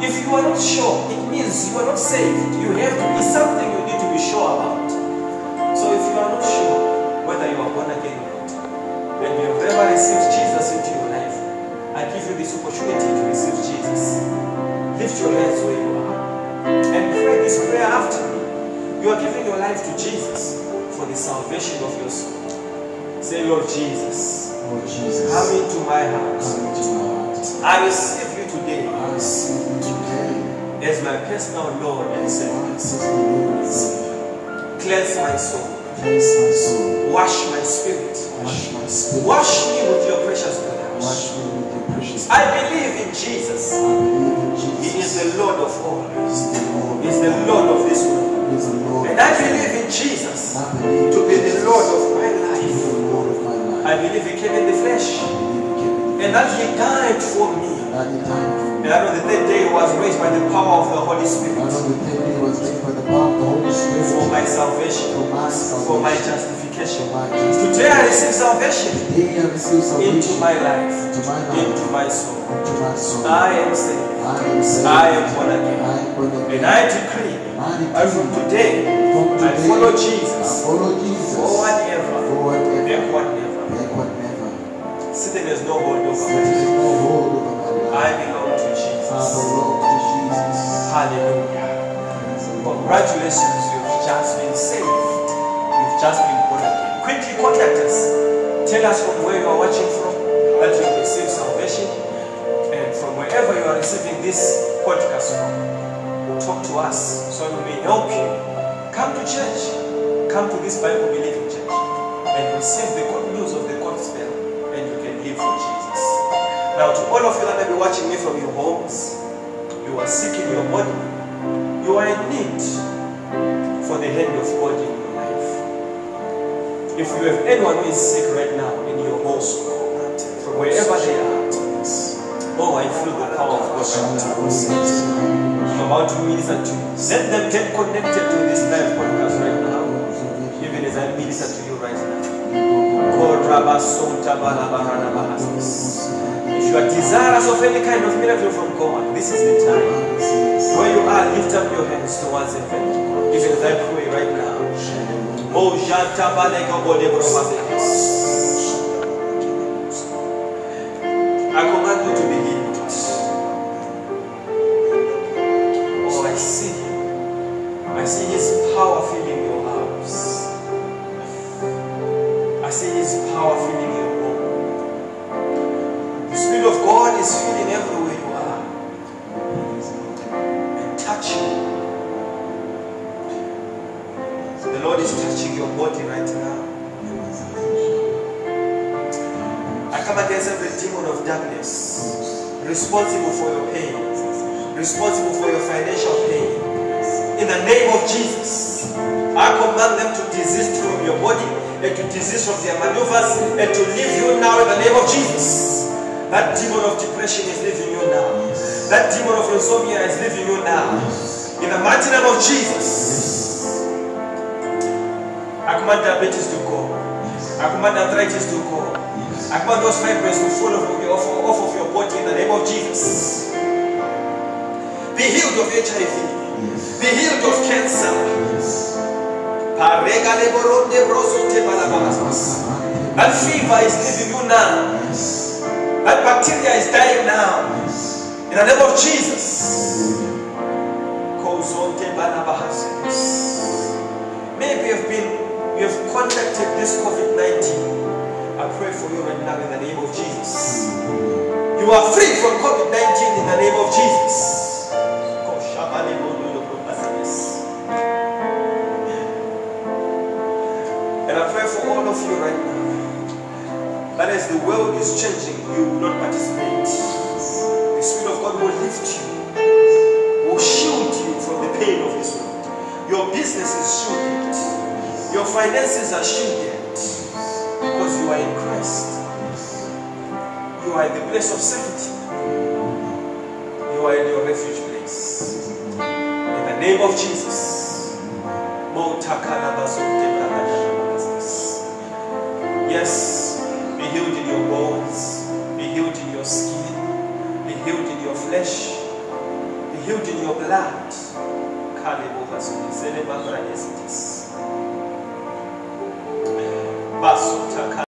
If you are not sure, it means you are not saved. You have to be something you need to be sure about. So if you are not sure whether you are born again or not, and you have never received Jesus into your life, I give you this opportunity to receive Jesus. Lift your hands where you are and pray this prayer after me. You are giving your life to Jesus for the salvation of your soul. Say, Lord Jesus, Lord Jesus, come into my heart. come into my heart. I receive you today I receive you today as my personal Lord and as Savior. my personal Lord and Savior. Cleanse my soul. Cleanse my soul. Wash my spirit. Wash my spirit. Wash me with your precious blood. Wash me with your precious I blood. believe in Jesus. I believe in He is Jesus. the Lord of all. He is the Lord. He is the Lord of this world. He is the Lord. And I believe in Jesus I believe to be in the Jesus Lord of my to be life. the Lord of my life. I believe He came in the flesh I believe He came in the and that He died for me. that He died for me. And I know the third day He was raised by the power of the Holy I Spirit know the third day was raised by the power of the Holy Spirit for my salvation, for my for my salvation, justification. for my justification. Today I receive salvation Today I receive salvation into my life, into my life, into my soul. into my soul. I am saved. I am saved. I am born again. I am born again. And I decree, I from today, from I today, follow I Jesus. follow Jesus. Forward ever, Forward ever, backward never. backward never. Satan has no hold over There me. is no hold over my life. I belong to I Jesus. belong to Jesus. Hallelujah. Praise the Lord. Congratulations, you've just been saved. You've just been born again. Quickly contact us. Tell us from where you are watching from, that you receive salvation, and from wherever you are receiving this podcast from. Talk to us so we may help you. Come to church. Come to this Bible believing church and receive the good news of the gospel, and you can live for Jesus. Now, to all of you that may be watching me from your homes, you are sick in your body, you are in need for the hand of God in your life. If you have anyone who is sick right now in your household, from wherever they are, oh, I feel the power of God right now. I'm about to minister to you. Let them get connected to this live podcast right now, even as I minister to you right now. If you are desirous of any kind of miracle from God, this is the time. Where you are, lift up your hands towards heaven, even as I pray right now. I command you to be healed. Oh, I see Him. I see His power filling your house. I see His power filling your home. The Spirit of God is filling everywhere you are and touching. The Lord is touching your body right now. I come against every demon of darkness responsible for your pain, responsible for your financial pain. In the name of Jesus, I command them to desist from your body and to desist from their maneuvers and to leave you now in the name of Jesus. That demon of depression is leaving you now. That demon of insomnia is leaving you now. In the mighty name of Jesus, I command diabetes to go. I command arthritis to go. I command those fibroids to fall off of your body in the name of Jesus. Be healed of HIV. Be healed of cancer. That fever is leaving you now. That bacteria is dying now. In the name of Jesus. Maybe you have contacted this COVID-19. I pray for you right now in the name of Jesus. You are free from COVID-19 in the name of Jesus. And I pray for all of you right now, that as the world is changing, you will not participate. The Spirit of God will lift you, will shield you from the pain of this world. Your business is shielded. Your finances are shielded. Because you are in Christ. You are in the place of safety. You are in your refuge place. In the name of Jesus. Yes, be healed in your bones, be healed in your skin, be healed in your flesh, be healed in your blood. Baso